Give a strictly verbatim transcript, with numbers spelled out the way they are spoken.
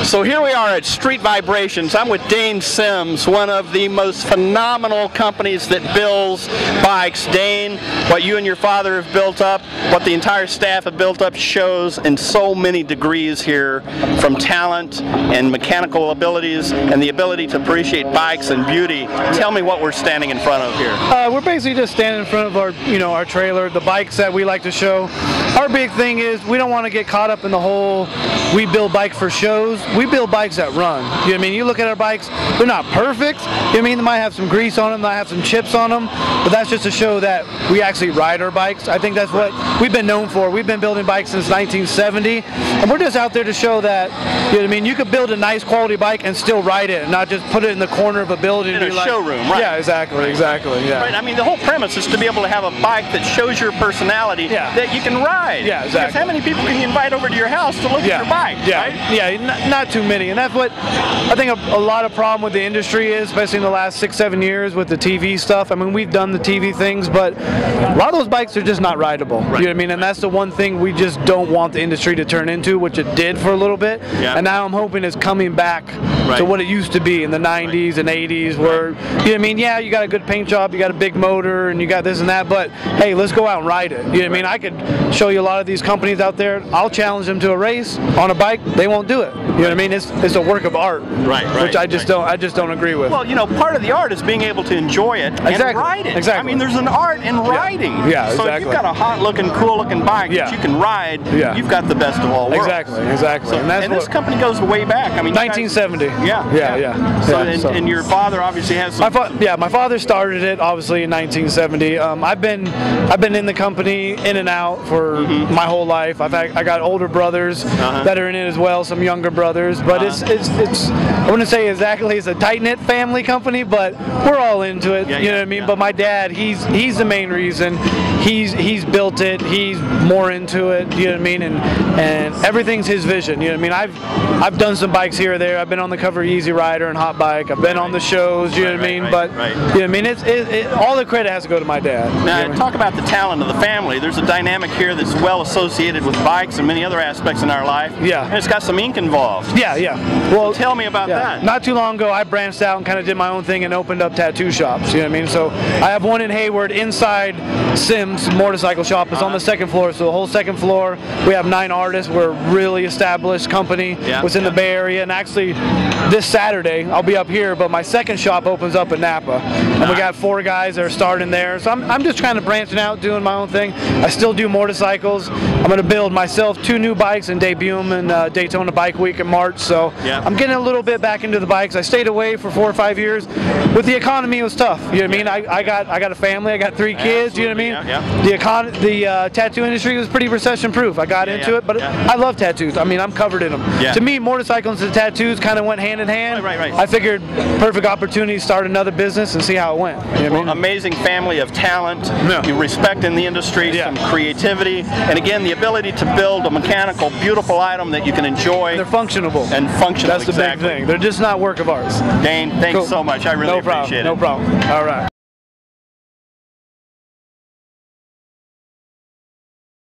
So here we are at Street Vibrations. I'm with Dane Sims, one of the most phenomenal companies that builds bikes. Dane, what you and your father have built up, what the entire staff have built up shows in so many degrees here, from talent and mechanical abilities and the ability to appreciate bikes and beauty. Tell me what we're standing in front of here. Uh, we're basically just standing in front of our, you know, our trailer, the bikes that we like to show. Our big thing is we don't want to get caught up in the whole we build bikes for shows. We build bikes that run. You know what I mean? You look at our bikes, they're not perfect. You know what I mean? They might have some grease on them, they might have some chips on them, but that's just to show that we actually ride our bikes. I think that's what we've been known for. We've been building bikes since nineteen seventy, and we're just out there to show that, you know what I mean, you could build a nice quality bike and still ride it, and not just put it in the corner of a building. In and a be like, showroom, right? Yeah, exactly, right. exactly, yeah. Right, I mean, the whole premise is to be able to have a bike that shows your personality, yeah. that you can ride. Yeah, exactly. Because how many people can you invite over to your house to look yeah. at your bike, yeah. right? Yeah, not, not too many, and that's what I think a, a lot of problem with the industry is, especially in the last six, seven years with the T V stuff. I mean, we've done the T V things, but a lot of those bikes are just not rideable. Right. You know what I mean? And that's the one thing we just don't want the industry to turn into, which it did for a little bit. Yeah. And now I'm hoping it's coming back right. to what it used to be in the nineties right. and eighties, where, right. you know what I mean? Yeah, you got a good paint job, you got a big motor, and you got this and that, but hey, let's go out and ride it. You know what I mean? I could show you a lot of these companies out there. I'll challenge them to a race on a bike. They won't do it. You know what I mean? It's it's a work of art, right? right which I just right. don't I just don't agree with. Well, you know, part of the art is being able to enjoy it and exactly. ride it. Exactly. I mean, there's an art in riding. Yeah, yeah so exactly. if you've got a hot-looking, cool-looking bike yeah. that you can ride, yeah. you've got the best of all worlds. Exactly, exactly. So, and that's and what, this company goes way back. I mean, nineteen seventy. Guys, yeah, yeah, yeah. yeah. So, yeah and, so. and your father obviously has some. My fa yeah, my father started it obviously in nineteen seventy. Um, I've been I've been in the company in and out for mm-hmm. my whole life. I've had, I got older brothers uh-huh. that are in it as well, some younger brothers. But uh-huh. it's it's it's I wouldn't say exactly it's a tight knit family company, but we're all into it. Yeah, you know yeah, what I mean? yeah. But my dad, he's he's the main reason. He's he's built it. He's more into it. You know what I mean? And and everything's his vision. You know what I mean? I've I've done some bikes here or there. I've been on the cover of Easy Rider and Hot Bike. I've been right. on the shows. You know right, what I mean? Right, but right. you know what I mean? It's it, it, all the credit has to go to my dad. Now, you know talk about the talent of the family. There's a dynamic here that's well associated with bikes and many other aspects in our life. Yeah. And it's got some ink involved. Yeah, yeah. Well, so tell me about yeah. that. Not too long ago, I branched out and kind of did my own thing and opened up tattoo shops. You know what I mean? So I have one in Hayward inside Sims motorcycle shop. It's uh-huh. on the second floor. So the whole second floor, we have nine artists. We're a really established company. Yeah, within yeah. the Bay Area. And actually, this Saturday, I'll be up here, but my second shop opens up in Napa. And nice. we got four guys that are starting there. So I'm, I'm just trying to branch out, doing my own thing. I still do motorcycles. I'm going to build myself two new bikes and debut them in uh, Daytona Bike Week in March. So yeah. I'm getting a little bit back into the bikes. I stayed away for four or five years. With the economy, it was tough. You know what I mean? I, I got I got a family. I got three kids. Absolutely. You know what I mean? Yeah, yeah. The econ the uh, tattoo industry was pretty recession proof. I got yeah, into yeah, it, but yeah. I love tattoos. I mean, I'm covered in them. Yeah. To me, motorcycles and tattoos kind of went hand in hand. Right, right, right. I figured perfect opportunity to start another business and see how it went. You know what well, I mean? Amazing family of talent, yeah. you respect in the industry, yeah. some creativity, and again, the ability to build a mechanical, beautiful item that you can enjoy. And they're functionable. And functional, That's the exactly. big thing. They're just not work of ours. Dane, thanks cool. so much. I really no appreciate problem. it. No problem. All right.